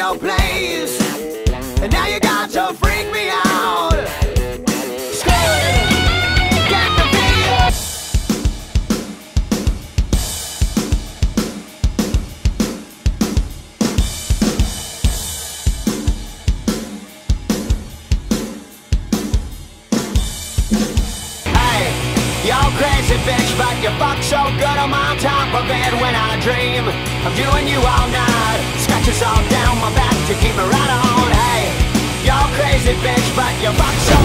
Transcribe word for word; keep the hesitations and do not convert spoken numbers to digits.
your place, and now you got to freak me out. Scream, get the feel. Hey, you're crazy bitch, but you fuck so good I'm on top of it when I dream. I'm doing you all night, scratches all down my back to keep me right on. Hey, you're crazy bitch, but you fuck so